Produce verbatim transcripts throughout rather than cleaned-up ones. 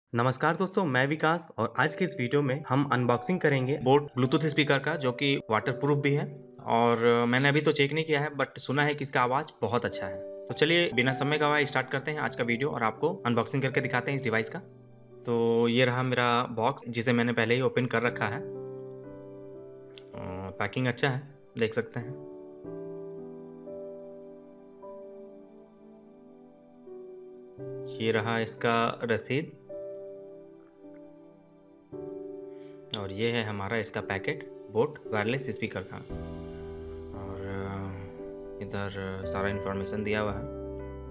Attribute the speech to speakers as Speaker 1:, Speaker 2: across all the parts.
Speaker 1: नमस्कार दोस्तों, मैं विकास और आज के इस वीडियो में हम अनबॉक्सिंग करेंगे बोट ब्लूटूथ स्पीकर का, जो कि वाटरप्रूफ भी है। और मैंने अभी तो चेक नहीं किया है, बट सुना है कि इसका आवाज़ बहुत अच्छा है। तो चलिए बिना समय गवाए स्टार्ट करते हैं आज का वीडियो और आपको अनबॉक्सिंग करके दिखाते हैं इस डिवाइस का। तो ये रहा मेरा बॉक्स, जिसे मैंने पहले ही ओपन कर रखा है। पैकिंग अच्छा है, देख सकते हैं। ये रहा इसका रसीद और ये है हमारा इसका पैकेट बोट वायरलेस स्पीकर का। और इधर सारा इन्फॉर्मेशन दिया हुआ है।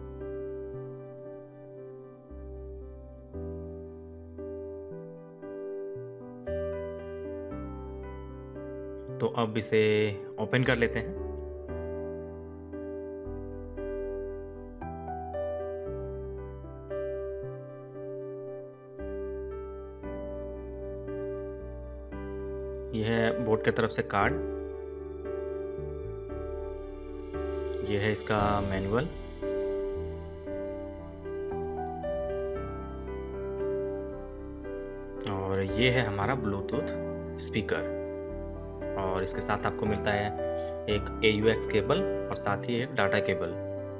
Speaker 1: तो अब इसे ओपन कर लेते हैं। यह है बोट की तरफ से कार्ड, यह है इसका मैनुअल, और ये है हमारा ब्लूटूथ स्पीकर। और इसके साथ आपको मिलता है एक ए यू एक्स केबल और साथ ही एक डाटा केबल।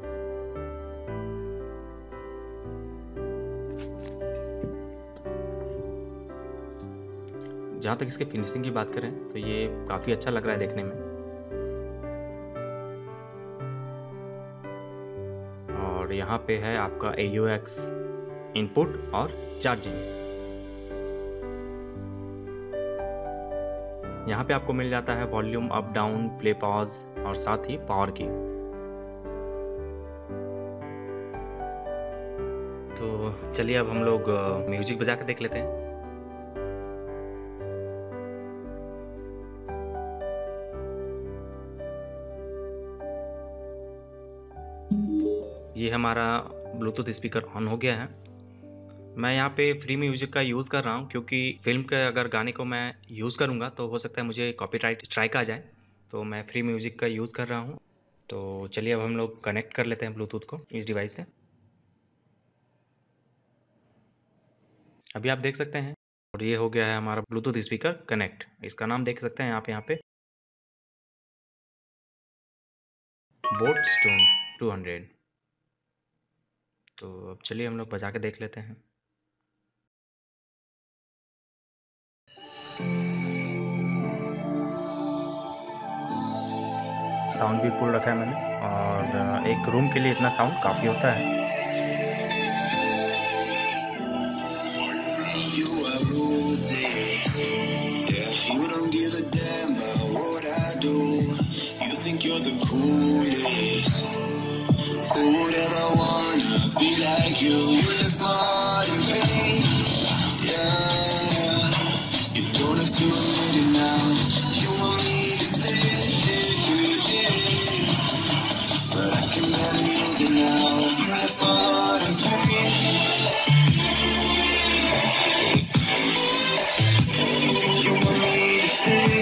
Speaker 1: जहाँ तक इसके फिनिशिंग की बात करें तो ये काफ़ी अच्छा लग रहा है देखने में। और यहाँ पे है आपका ए यू एक्स इनपुट और चार्जिंग। यहाँ पे आपको मिल जाता है volume up down, play pause और साथ ही पावर की। तो चलिए अब हम लोग म्यूजिक बजा के देख लेते हैं। ये हमारा ब्लूटूथ स्पीकर ऑन हो गया है। मैं यहाँ पे फ्री म्यूजिक का यूज़ कर रहा हूँ, क्योंकि फिल्म के अगर गाने को मैं यूज़ करूँगा तो हो सकता है मुझे कॉपीराइट स्ट्राइक आ जाए। तो मैं फ्री म्यूजिक का यूज़ कर रहा हूँ। तो चलिए अब हम लोग कनेक्ट कर लेते हैं ब्लूटूथ को इस डिवाइस से। अभी आप देख सकते हैं और ये हो गया है हमारा ब्लूटूथ स्पीकर कनेक्ट। इसका नाम देख सकते हैं आप यहाँ पे, बोट स्टोन टू हंड्रेड। तो अब चलिए हम लोग बजा के देख लेते हैं। साउंड भी फुल रखा है मैंने, और एक रूम के लिए इतना साउंड काफ़ी होता है। You're the coolest. Who would ever wanna be like you? You left my heart in pain. Yeah, you don't have to admit it now. You want me to stay, but I can barely use it now. You left my heart in pain. You want me to stay.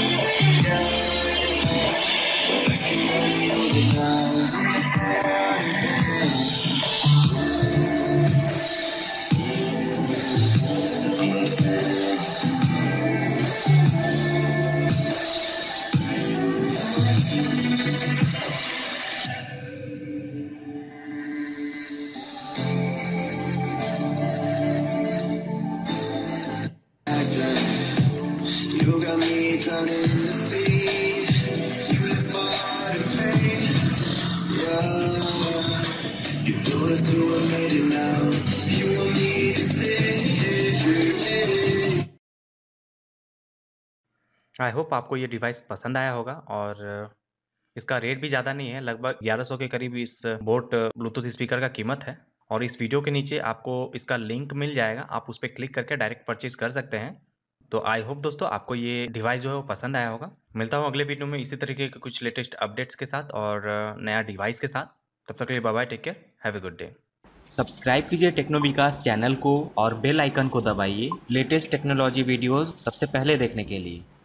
Speaker 1: You got me drowning in the sea. You left my heart in pain. Yeah, you don't have to admit it now. You want me to stay. I hope आपको ये device पसंद आया होगा। और इसका rate भी ज़्यादा नहीं है, लगभग ग्यारह सौ के करीब इस बोट ब्लूटूथ स्पीकर का कीमत है। और इस वीडियो के नीचे आपको इसका लिंक मिल जाएगा, आप उस पर क्लिक करके डायरेक्ट परचेज कर सकते हैं। तो आई होप दोस्तों आपको ये डिवाइस जो है वो पसंद आया होगा। मिलता हूँ अगले वीडियो में इसी तरीके के कुछ लेटेस्ट अपडेट्स के साथ और नया डिवाइस के साथ। तब तक के लिए bye bye, take care, have a good day.
Speaker 2: Subscribe कीजिए टेक्नो विकास चैनल को और बेल आइकन को दबाइए लेटेस्ट टेक्नोलॉजी वीडियोस सबसे पहले देखने के लिए।